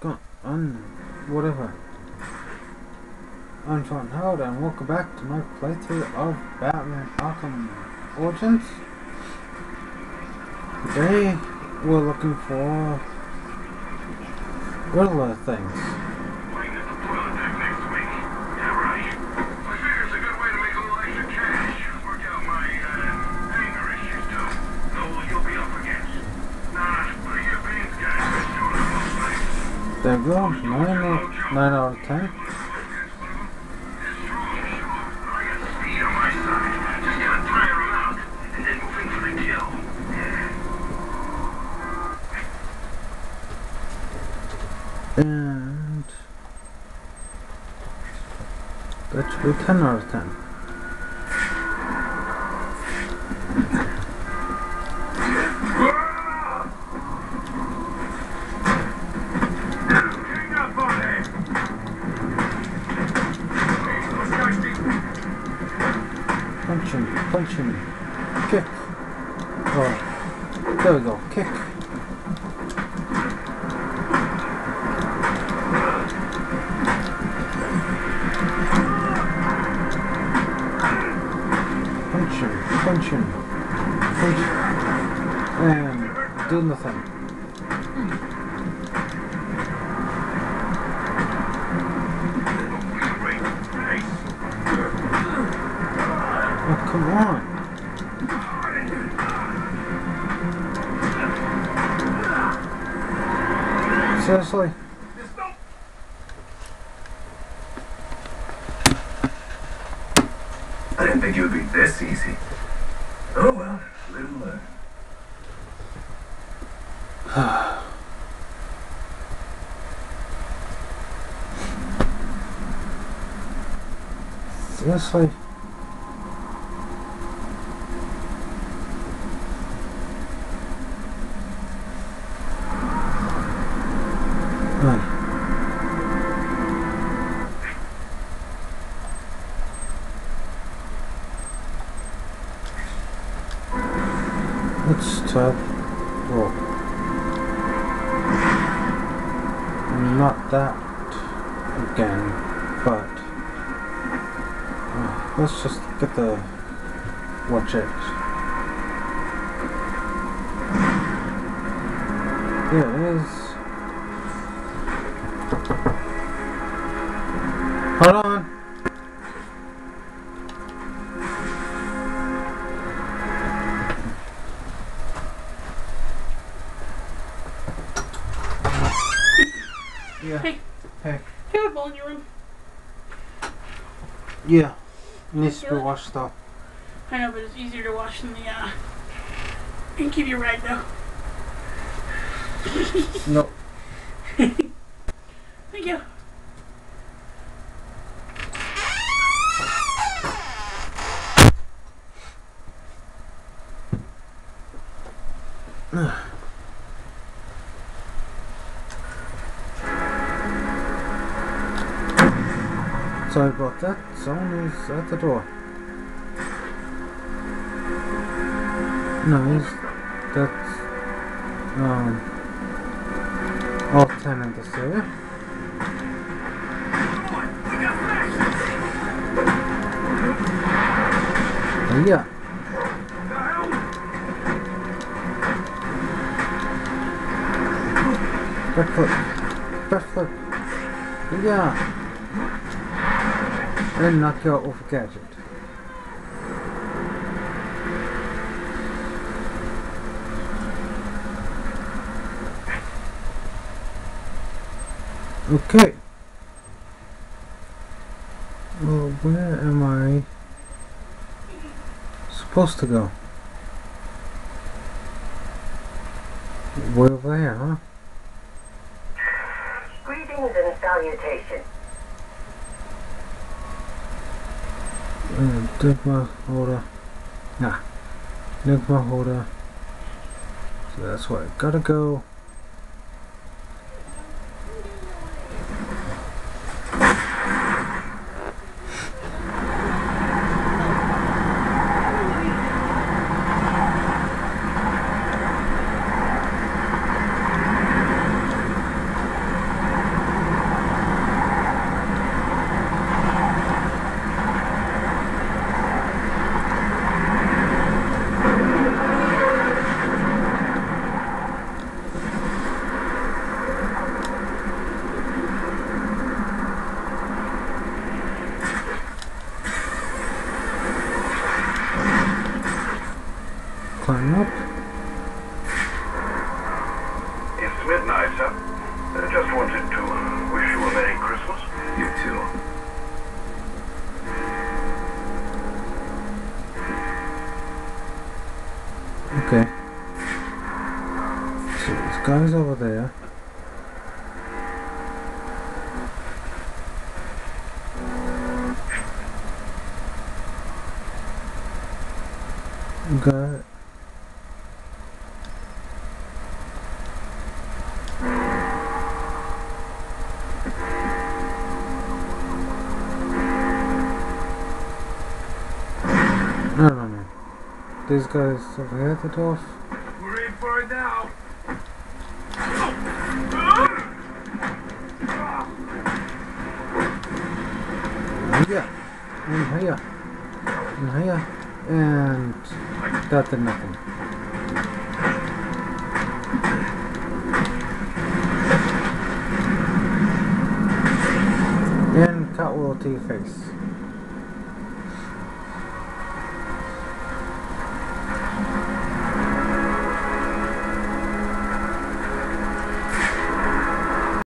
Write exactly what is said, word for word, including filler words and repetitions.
go on, whatever. I'm Sean Howard and welcome back to my playthrough of Batman Arkham Origins. Today we're looking for Riddler things. There we go, nine, nine out of ten. And that should be ten out of ten. Punch him, punch him, kick. Oh, there we go, kick. Punch him, punch him, punch him, and do nothing. Oh, come on. Seriously? I didn't think it would be this easy. Oh well, live and learn. Seriously? Let's try. Oh, not that again, but uh, let's just get the watch it. There it is. Hold on. Yeah. Hey. Hey. Do you have a bowl in your room? Yeah. It needs to be washed up. I know, but it's easier to wash than the, uh... and keep your rag, though. No. Thank you. Sorry about that. Someone is at the door. No, he's that's um all ten in this area. Oh, yeah. Back flip. Back flip. Yeah. And knock you out with a gadget. Okay. Well, where am I supposed to go? Way over here, huh? Greetings and salutations. Enigma holder. Nah. Enigma holder. So that's where I gotta go. climb up. It's midnight, sir. I just wanted to wish you a Merry Christmas. You too. Okay. So this guy's over there. Got no, no, no. These guys over here at the door. We're in for it now. Yeah, and here, and here, and that did nothing. And cut will T face.